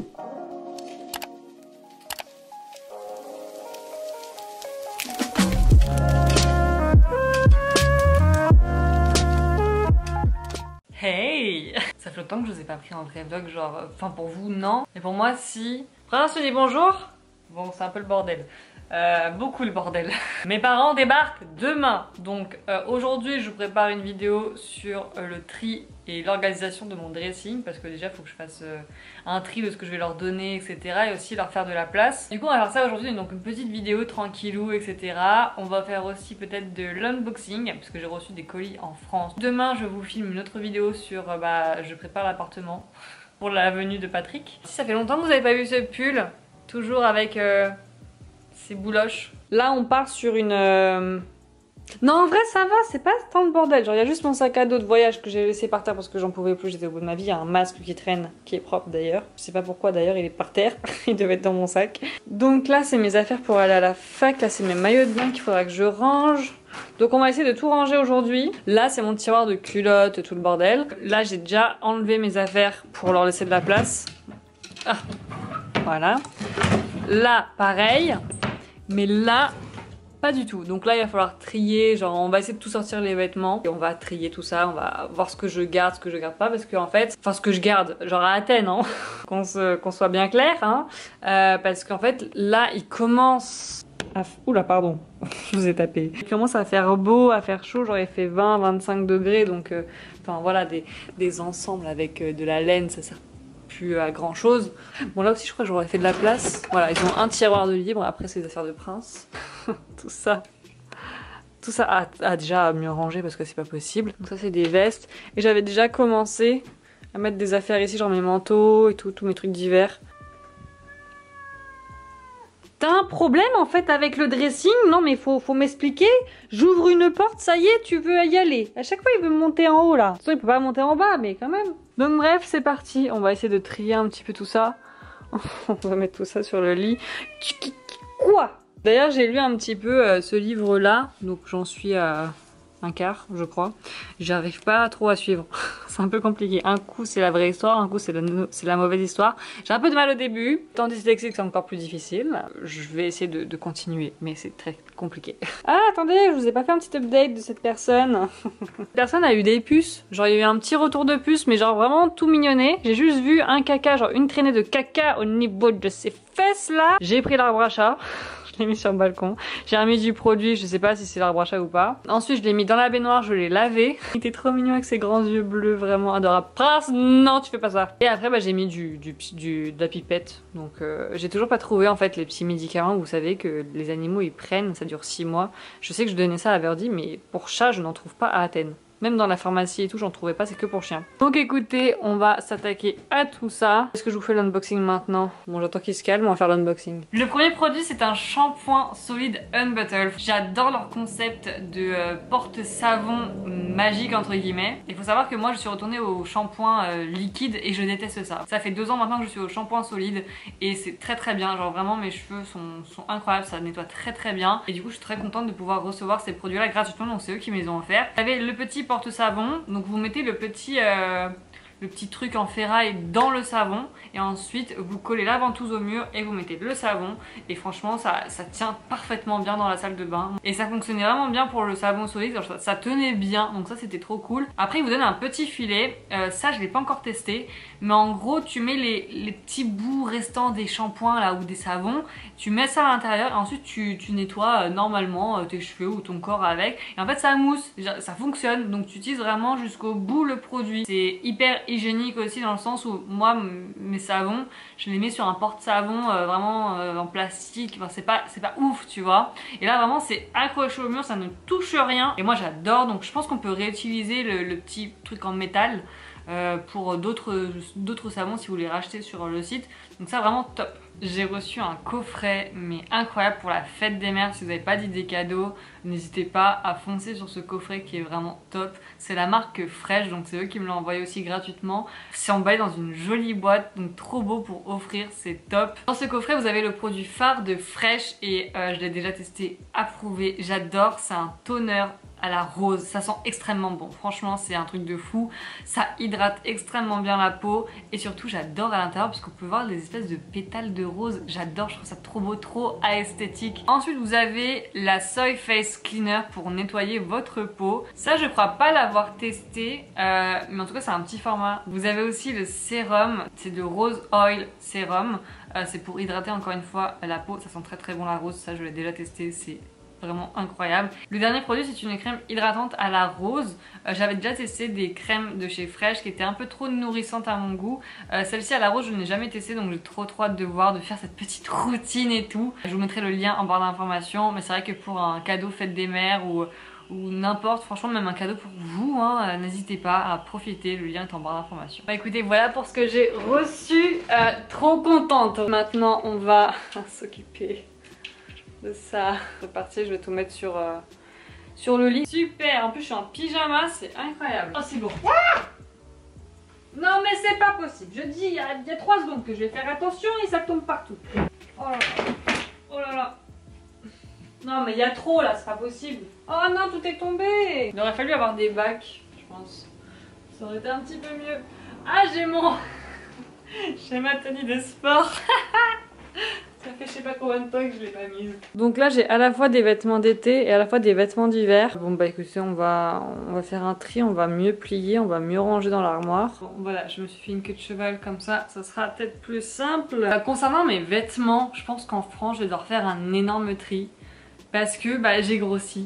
Hey! Ça fait longtemps que je vous ai pas pris en vrai vlog, genre, enfin pour vous non, mais pour moi si. Prince, je dis bonjour. Bon, c'est un peu le bordel. Beaucoup le bordel. Mes parents débarquent demain, donc aujourd'hui je vous prépare une vidéo sur le tri et l'organisation de mon dressing, parce que déjà il faut que je fasse un tri de ce que je vais leur donner, etc. et aussi leur faire de la place. Du coup on va faire ça aujourd'hui, donc une petite vidéo tranquillou, etc. On va faire aussi peut-être de l'unboxing, parce que j'ai reçu des colis en France. Demain je vous filme une autre vidéo sur je prépare l'appartement pour la venue de Patrick. Si ça fait longtemps que vous n'avez pas vu ce pull, toujours avec ces bouloches. Là on part sur une... Non en vrai ça va, c'est pas tant de bordel. Genre il y a juste mon sac à dos de voyage que j'ai laissé par terre parce que j'en pouvais plus, j'étais au bout de ma vie. Il y a un masque qui traîne, qui est propre d'ailleurs. Je sais pas pourquoi d'ailleurs, il est par terre. Il devait être dans mon sac. Donc là c'est mes affaires pour aller à la fac. Là c'est mes maillots de bain qu'il faudra que je range. Donc on va essayer de tout ranger aujourd'hui. Là c'est mon tiroir de culottes, tout le bordel. Là j'ai déjà enlevé mes affaires pour leur laisser de la place. Ah, voilà. Là pareil. Mais là, pas du tout. Donc là, il va falloir trier. Genre, on va essayer de tout sortir les vêtements. Et on va trier tout ça. On va voir ce que je garde, ce que je garde pas. Parce qu'en fait, enfin, ce que je garde, genre à Athènes, hein. Qu'on soit bien clair, hein. Parce qu'en fait, là, il commence à... Oula, pardon. Je vous ai tapé. Il commence à faire beau, à faire chaud. Genre, il fait 20-25 degrés. Donc, enfin, voilà, des ensembles avec de la laine, ça sert plus à grand chose. Bon là aussi je crois que j'aurais fait de la place. Voilà, ils ont un tiroir de libre, après c'est des affaires de prince. Tout ça a déjà mieux rangé parce que c'est pas possible. Donc ça c'est des vestes. Et j'avais déjà commencé à mettre des affaires ici, genre mes manteaux et tout, tous mes trucs d'hiver. T'as un problème en fait avec le dressing? Non mais faut m'expliquer. J'ouvre une porte, ça y est, tu veux y aller. À chaque fois il veut me monter en haut là. De toute façon il peut pas monter en bas mais quand même. Donc bref c'est parti, on va essayer de trier un petit peu tout ça. On va mettre tout ça sur le lit. Quoi? D'ailleurs j'ai lu un petit peu ce livre là, donc j'en suis à un quart je crois. J'arrive pas trop à suivre. C'est un peu compliqué. Un coup c'est la vraie histoire, un coup c'est la mauvaise histoire. J'ai un peu de mal au début. Tant dyslexique c'est encore plus difficile. Je vais essayer de continuer, mais c'est très compliqué. Ah attendez, je vous ai pas fait un petit update de cette personne. Cette personne a eu des puces. Genre il y a eu un petit retour de puce, mais genre vraiment tout mignonné. J'ai juste vu un caca, genre une traînée de caca au niveau de ses fesses là. J'ai pris l'arbre à chat. Je l'ai mis sur le balcon. J'ai remis du produit, je sais pas si c'est l'arbre à chat ou pas. Ensuite je l'ai mis dans la baignoire, je l'ai lavé. Il était trop mignon avec ses grands yeux bleus, vraiment adorable. Prince, non tu fais pas ça. Et après j'ai mis de la pipette. Donc j'ai toujours pas trouvé en fait les petits médicaments. Vous savez que les animaux ils prennent, ça dure 6 mois. Je sais que je donnais ça à Verdi, mais pour chat je n'en trouve pas à Athènes. Même dans la pharmacie et tout, j'en trouvais pas, c'est que pour chien. Donc écoutez, on va s'attaquer à tout ça. Est-ce que je vous fais l'unboxing maintenant? Bon, j'attends qu'il se calme, on va faire l'unboxing. Le premier produit, c'est un shampoing solide Unbottle. J'adore leur concept de porte-savon magique, entre guillemets. Il faut savoir que moi, je suis retournée au shampoing liquide et je déteste ça. Ça fait 2 ans maintenant que je suis au shampoing solide et c'est très très bien. Genre vraiment, mes cheveux sont incroyables, ça nettoie très très bien. Et du coup, je suis très contente de pouvoir recevoir ces produits-là gratuitement, donc c'est eux qui me les ont offerts. J'avais le petit porte-savon, donc vous mettez le petit truc en ferraille dans le savon et ensuite vous collez la ventouse au mur et vous mettez le savon et franchement ça tient parfaitement bien dans la salle de bain et ça fonctionnait vraiment bien pour le savon solide, ça tenait bien, donc ça c'était trop cool. Après il vous donne un petit filet, ça je l'ai pas encore testé, mais en gros tu mets les petits bouts restants des shampoings là ou des savons, tu mets ça à l'intérieur et ensuite tu nettoies normalement tes cheveux ou ton corps avec et en fait ça mousse, ça fonctionne, donc tu utilises vraiment jusqu'au bout le produit. C'est hyper hygiénique aussi dans le sens où moi mes savons je les mets sur un porte-savon vraiment en plastique, enfin, c'est pas ouf tu vois, et là vraiment c'est accroché au mur, ça ne touche rien et moi j'adore, donc je pense qu'on peut réutiliser le petit truc en métal pour d'autres savons si vous les rachetez sur le site, donc ça vraiment top. J'ai reçu un coffret mais incroyable pour la fête des mères. Si vous n'avez pas d'idée cadeau, n'hésitez pas à foncer sur ce coffret qui est vraiment top. C'est la marque Fresh, donc c'est eux qui me l'ont envoyé aussi gratuitement. C'est emballé dans une jolie boîte, donc trop beau pour offrir, c'est top. Dans ce coffret vous avez le produit phare de Fresh et je l'ai déjà testé, approuvé, j'adore. C'est un toner à la rose. Ça sent extrêmement bon. Franchement, c'est un truc de fou. Ça hydrate extrêmement bien la peau. Et surtout, j'adore à l'intérieur parce qu'on peut voir des espèces de pétales de rose. J'adore, je trouve ça trop beau, trop esthétique. Ensuite, vous avez la Soy Face Cleaner pour nettoyer votre peau. Ça, je crois pas l'avoir testé. Mais en tout cas, c'est un petit format. Vous avez aussi le sérum. C'est de Rose Oil Sérum. C'est pour hydrater encore une fois la peau. Ça sent très très bon la rose. Ça, je l'ai déjà testé. C'est vraiment incroyable. Le dernier produit, c'est une crème hydratante à la rose. J'avais déjà testé des crèmes de chez Fresh qui étaient un peu trop nourrissantes à mon goût. Celle-ci à la rose, je n'ai jamais testé, donc j'ai trop hâte de voir, de faire cette petite routine et tout. Je vous mettrai le lien en barre d'informations, mais c'est vrai que pour un cadeau fête des mères ou n'importe, franchement même un cadeau pour vous, hein, n'hésitez pas à profiter, le lien est en barre d'informations. Bah écoutez, voilà pour ce que j'ai reçu, trop contente. Maintenant on va s'occuper de ça. C'est parti, je vais tout mettre sur le lit. Super, en plus je suis en pyjama, c'est incroyable. Oh c'est bon. Non mais c'est pas possible, je dis il y a 3 secondes que je vais faire attention et ça tombe partout. Oh là là, oh là là. Non mais il y a trop là, c'est pas possible. Oh non, tout est tombé. Il aurait fallu avoir des bacs, je pense. Ça aurait été un petit peu mieux. Ah j'ai mon... j'ai ma tenue de sport. Ça fait je sais pas combien de temps que je l'ai pas mise. Donc là j'ai à la fois des vêtements d'été et à la fois des vêtements d'hiver. Bon bah écoutez, on va faire un tri, on va mieux plier, on va mieux ranger dans l'armoire. Bon voilà, je me suis fait une queue de cheval comme ça sera peut-être plus simple. Concernant mes vêtements, je pense qu'en France je vais devoir faire un énorme tri. Parce que bah, j'ai grossi.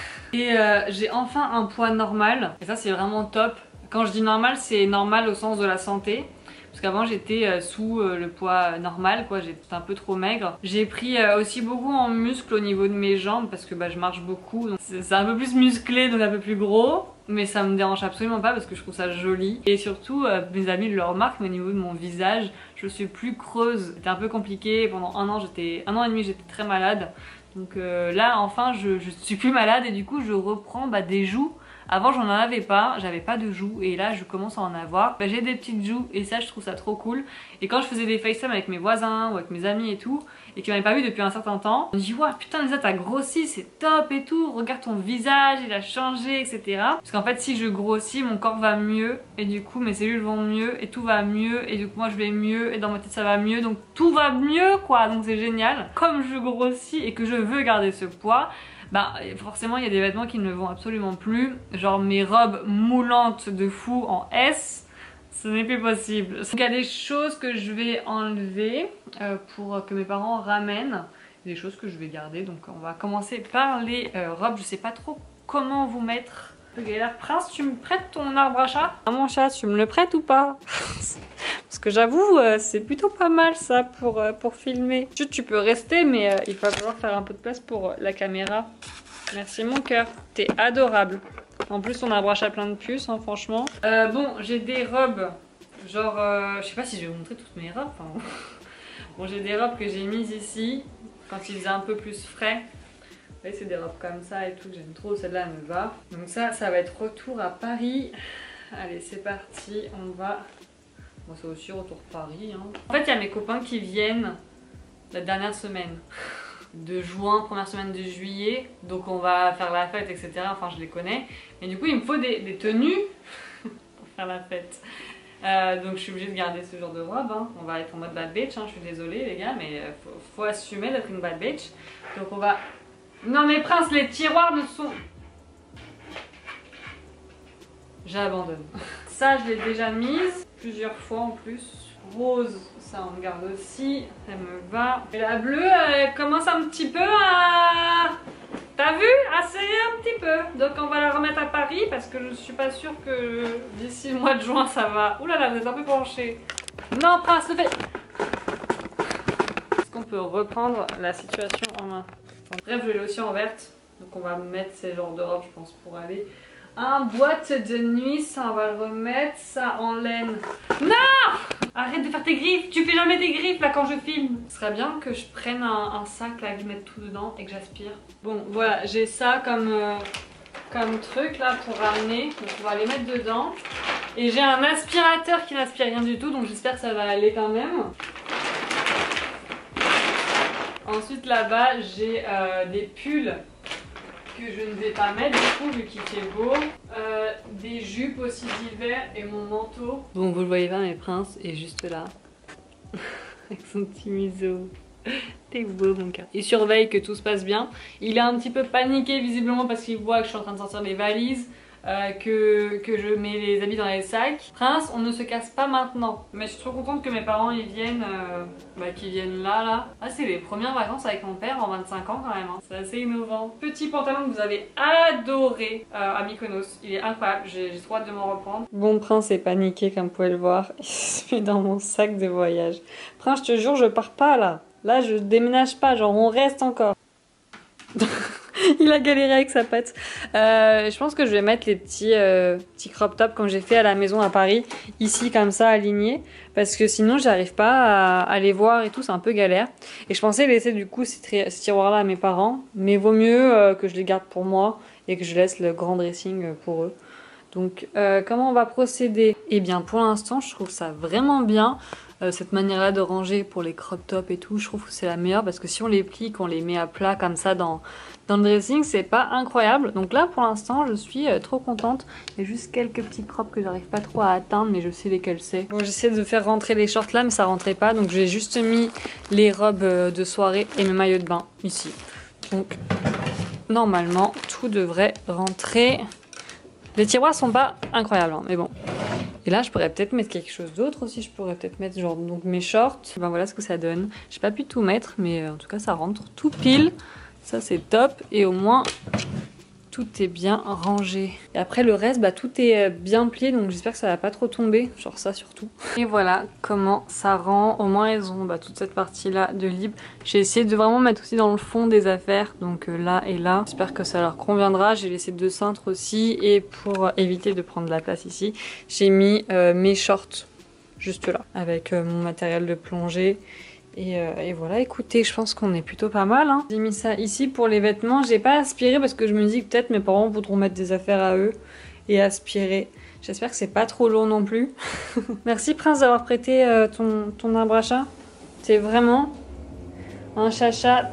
Et j'ai enfin un poids normal. Et ça c'est vraiment top. Quand je dis normal, c'est normal au sens de la santé. Parce qu'avant j'étais sous le poids normal, quoi, j'étais un peu trop maigre. J'ai pris aussi beaucoup en muscle au niveau de mes jambes parce que bah, je marche beaucoup. C'est un peu plus musclé, donc un peu plus gros. Mais ça me dérange absolument pas parce que je trouve ça joli. Et surtout, mes amis le remarquent, mais au niveau de mon visage, je suis plus creuse. C'était un peu compliqué, pendant un an et demi j'étais très malade. Donc là enfin je suis plus malade et du coup je reprends des joues. Avant j'en avais pas, j'avais pas de joues et là je commence à en avoir. J'ai des petites joues et ça je trouve ça trop cool. Et quand je faisais des FaceTime avec mes voisins ou avec mes amis et tout, et qui m'avaient pas vu depuis un certain temps, on me dit ouah putain Lisa t'as grossi, c'est top et tout, regarde ton visage, il a changé etc. Parce qu'en fait si je grossis mon corps va mieux et du coup mes cellules vont mieux et tout va mieux et du coup moi je vais mieux et dans ma tête ça va mieux, donc tout va mieux quoi, donc c'est génial. Comme je grossis et que je veux garder ce poids, bah forcément il y a des vêtements qui ne me vont absolument plus, genre mes robes moulantes de fou en S, ce n'est plus possible. Donc il y a des choses que je vais enlever pour que mes parents ramènent, des choses que je vais garder, donc on va commencer par les robes. Je sais pas trop comment vous mettre. Galère. Prince, tu me prêtes ton arbre à chat? Ah mon chat, tu me le prêtes ou pas? Parce que j'avoue, c'est plutôt pas mal ça pour filmer. Tu peux rester, mais il va falloir faire un peu de place pour la caméra. Merci mon cœur, t'es adorable. En plus, ton arbre à chat plein de puces, hein, franchement. Bon, j'ai des robes, genre, je sais pas si je vais vous montrer toutes mes robes. Enfin, bon, j'ai des robes que j'ai mises ici quand il faisait un peu plus frais. Vous voyez, c'est des robes comme ça et tout que j'aime trop, celle-là elle me va. Donc ça va être retour à Paris. Allez, c'est parti, on va... Bon, c'est aussi retour Paris. Hein. En fait, il y a mes copains qui viennent la dernière semaine de juin, première semaine de juillet. Donc on va faire la fête, etc. Enfin, je les connais. Et du coup, il me faut des tenues pour faire la fête. Donc je suis obligée de garder ce genre de robe. Hein. On va être en mode bad bitch. Hein. Je suis désolée les gars, mais faut assumer d'être une bad bitch. Donc on va... Non mais Prince, les tiroirs ne sont... J'abandonne. Ça, je l'ai déjà mise plusieurs fois en plus. Rose, ça on garde aussi, elle me va. Et la bleue, elle commence un petit peu à... T'as vu? À serrer un petit peu. Donc on va la remettre à Paris parce que je suis pas sûre que d'ici le mois de juin ça va... Ouh là là, vous êtes un peu penché. Non Prince, le fait... Est-ce qu'on peut reprendre la situation en main? Bref, je l'ai aussi en verte. Donc on va mettre ces genres de robes, je pense, pour aller... Un boîte de nuit, ça on va le remettre, ça en laine. Non! Arrête de faire tes griffes, tu fais jamais tes griffes là quand je filme. Ce serait bien que je prenne un sac là, que je mette tout dedans et que j'aspire. Bon voilà, j'ai ça comme truc là pour ramener, donc on va les mettre dedans. Et j'ai un aspirateur qui n'aspire rien du tout, donc j'espère que ça va aller quand même. Ensuite là-bas j'ai des pulls que je ne vais pas mettre du coup vu qu'il fait beau. Des jupes aussi d'hiver et mon manteau. Bon, vous le voyez pas, mais Prince est juste là. Avec son petit museau. T'es beau mon cœur. Il surveille que tout se passe bien. Il est un petit peu paniqué visiblement parce qu'il voit que je suis en train de sortir les valises. Que je mets les habits dans les sacs. Prince, on ne se casse pas maintenant. Mais je suis trop contente que mes parents ils viennent, qu'ils viennent là. Ah, c'est les premières vacances avec mon père en 25 ans quand même. Hein. C'est assez innovant. Petit pantalon que vous avez adoré à Mykonos. Il est incroyable. J'ai trop hâte de m'en reprendre. Bon, Prince est paniqué comme vous pouvez le voir. Il se met dans mon sac de voyage. Prince, je te jure, je pars pas là. Là, je déménage pas. Genre, on reste encore. Il a galéré avec sa patte. Je pense que je vais mettre les petits crop tops comme j'ai fait à la maison à Paris, ici comme ça alignés, parce que sinon j'arrive pas à les voir et tout, c'est un peu galère. Et je pensais laisser du coup ces tiroirs là à mes parents, mais vaut mieux que je les garde pour moi et que je laisse le grand dressing pour eux. Donc comment on va procéder? Eh bien pour l'instant je trouve ça vraiment bien. Cette manière là de ranger pour les crop tops et tout, je trouve que c'est la meilleure parce que si on les plie, qu'on les met à plat comme ça dans le dressing, c'est pas incroyable. Donc là pour l'instant je suis trop contente. Il y a juste quelques petits crops que j'arrive pas trop à atteindre, mais je sais lesquels c'est. Bon, j'essaie de faire rentrer les shorts là mais ça rentrait pas, donc j'ai juste mis les robes de soirée et mes maillots de bain ici. Donc normalement tout devrait rentrer. Les tiroirs sont pas incroyables hein, mais bon. Et là, je pourrais peut-être mettre quelque chose d'autre aussi. Je pourrais peut-être mettre genre donc mes shorts. Ben voilà ce que ça donne. J'ai pas pu tout mettre, mais en tout cas, ça rentre tout pile. Ça, c'est top. Et au moins, tout est bien rangé. Et après, le reste, tout est bien plié. Donc j'espère que ça va pas trop tomber. Genre ça surtout. Et voilà comment ça rend. Au moins, ils ont toute cette partie-là de libre. J'ai essayé de vraiment mettre aussi dans le fond des affaires. Donc là et là. J'espère que ça leur conviendra. J'ai laissé 2 cintres aussi. Et pour éviter de prendre de la place ici, j'ai mis mes shorts juste là. Avec mon matériel de plongée. Et voilà, écoutez, je pense qu'on est plutôt pas mal. Hein. J'ai mis ça ici pour les vêtements. J'ai pas aspiré parce que je me dis que peut-être mes parents voudront mettre des affaires à eux et aspirer. J'espère que c'est pas trop lourd non plus. Merci Prince d'avoir prêté ton arbre à chat. C'est vraiment un chacha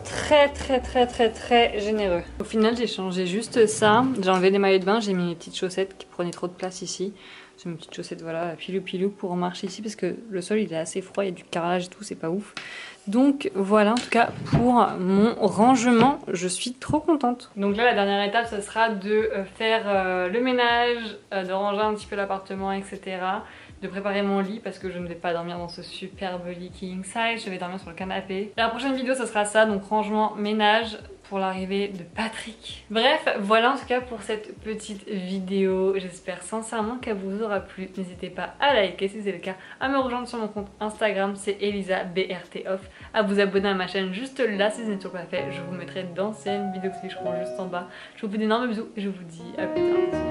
très généreux. Au final, j'ai changé juste ça. J'ai enlevé des maillots de bain, j'ai mis mes petites chaussettes qui prenaient trop de place ici. J'ai mes petites chaussettes, voilà, pilou pour marcher ici parce que le sol il est assez froid, il y a du carrelage et tout, c'est pas ouf. Donc voilà, en tout cas pour mon rangement, je suis trop contente. Donc là, la dernière étape, ce sera de faire le ménage, de ranger un petit peu l'appartement, etc. De préparer mon lit parce que je ne vais pas dormir dans ce superbe lit king size, je vais dormir sur le canapé. La prochaine vidéo, ce sera ça, donc rangement, ménage pour l'arrivée de Patrick. Bref, voilà en tout cas pour cette petite vidéo. J'espère sincèrement qu'elle vous aura plu. N'hésitez pas à liker si c'est le cas, à me rejoindre sur mon compte Instagram, c'est ElisaBRTOff, à vous abonner à ma chaîne juste là si ce n'est toujours pas fait. Je vous mettrai d'anciennes vidéos qui seront juste en bas. Je vous fais d'énormes bisous et je vous dis à plus tard.